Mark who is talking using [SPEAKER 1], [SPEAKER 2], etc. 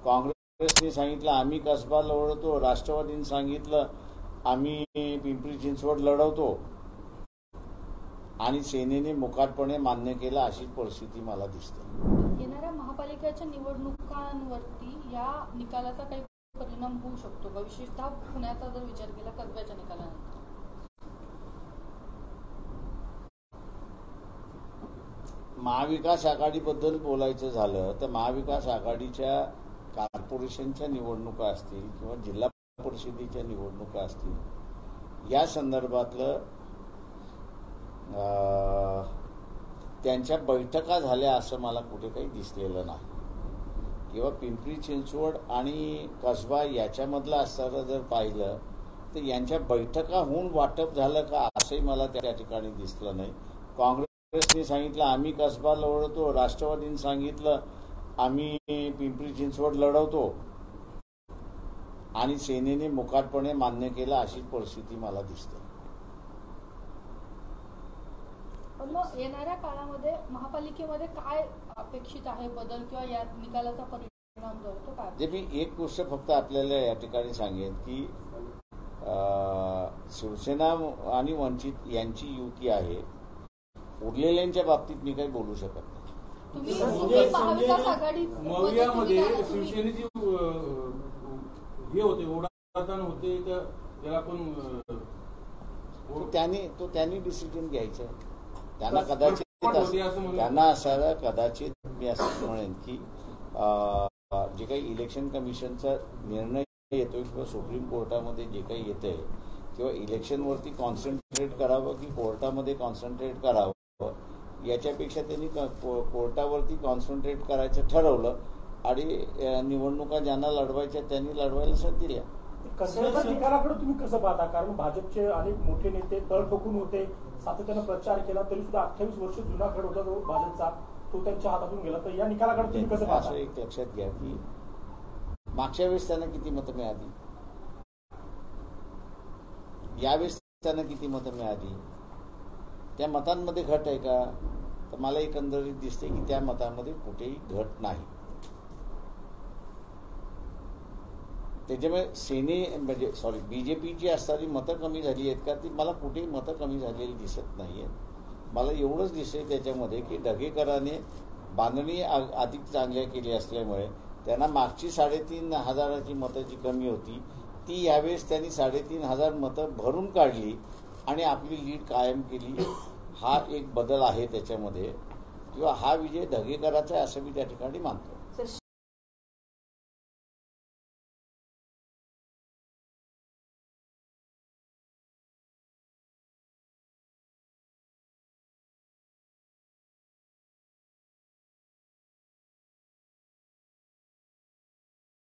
[SPEAKER 1] काँग्रेसने सांगितलं आम्ही कसबा लढवतो, राष्ट्रवादीने सांगितलं आम्ही पिंपरी चिंचवड लढवतो आणि सेनेने मुकाटपणे मान्य केलं, अशी परिस्थिती मला दिसते.
[SPEAKER 2] येणाऱ्या महापालिकेच्या निवडणुकांवरती या निकालाचा काही परिणाम होऊ शकतो का, विशेषतः पुण्याचा जर विचार केला कसब्याच्या निकालानंतर?
[SPEAKER 1] महाविकास आघाडीबद्दल बोलायचं झालं तर महाविकास आघाडीच्या कॉर्पोरेशनच्या निवडणुका असतील किंवा जिल्हा परिषदेच्या निवडणुका असतील, या संदर्भातलं त्यांच्या बैठका झाल्या असं मला कुठे काही दिसलेलं नाही. किंवा पिंपरी चिंचवड आणि कसबा याच्यामधलं असताना जर पाहिलं तर यांच्या बैठका होऊन वाटप झालं का असंही मला त्या ठिकाणी दिसलं नाही. काँग्रेसने सांगितलं आम्ही कसबा लढवतो, राष्ट्रवादीने सांगितलं आम्ही पिंपरी चिंचवड लढवतो आणि सेनेने मुकाटपणे मान्य केलं, अशी परिस्थिती मला दिसते.
[SPEAKER 2] पण मग येणाऱ्या काळामध्ये महापालिकेमध्ये काय अपेक्षित आहे बदल किंवा या निकालाचा परिणाम जो आहे तो काय?
[SPEAKER 1] जे मी एक गोष्ट फक्त आपल्याला या ठिकाणी सांगेन की शिवसेना आणि वंचित यांची युती आहे, उरलेल्यांच्या बाबतीत मी काही बोलू शकत नाही.
[SPEAKER 2] महाविकास आघाडी
[SPEAKER 3] मवियामध्ये शिवसेनेची हे होते, ओढाताण होते, त्याला पण
[SPEAKER 1] त्यांनी डिसिजन घ्यायचं. त्यांना असायला कदाचित मी असं म्हणेन की जे काही इलेक्शन कमिशनचा निर्णय येतोय किंवा सुप्रीम कोर्टामध्ये जे काही येतंय किंवा इलेक्शनवरती कॉन्सन्ट्रेट करावं की कोर्टामध्ये कॉन्सन्ट्रेट करावं, याच्यापेक्षा त्यांनी कोर्टावरती कॉन्सन्ट्रेट करायचं ठरवलं आणि निवडणुका ज्यांना लढवायच्या त्यांनी लढवायला संधी दिल्या.
[SPEAKER 4] कसब्याच्या निकालाकडे तुम्ही कसं पाहता? कारण भाजपचे अनेक मोठे नेते तळ ठोकून होते, सातत्यानं प्रचार केला, तरी सुद्धा 28 वर्ष जुना खेळ होता तो भाजपचा, तो त्यांच्या हातातून गेला. तर या निकालाकडे तुम्ही कसं पाहता?
[SPEAKER 1] असं एक लक्षात घ्या की मागच्या वेळेस त्यांना किती मतं मिळाली, यावेळेस त्यांना किती मतं मिळाली, त्या मतांमध्ये घट आहे का? तर मला एकंदरीत दिसते की त्या मतांमध्ये कुठेही घट नाही. त्याच्यामुळे बीजेपीची असणारी मतं कमी झाली आहेत का? ती मला कुठेही मतं कमी झालेली दिसत नाहीये. मला एवढंच दिसतंय त्याच्यामध्ये की ढगेकरांनी बांधणी अधिक चांगल्या केली असल्यामुळे त्यांना मागची 3,500 मतं जी कमी होती ती यावेळेस त्यांनी 3,500 मतं भरून काढली आणि आपली लीड कायम केली. हा एक बदल आहे त्याच्यामध्ये, किंवा हा विजय ढगेकराचा आहे असं मी त्या ठिकाणी मानतो.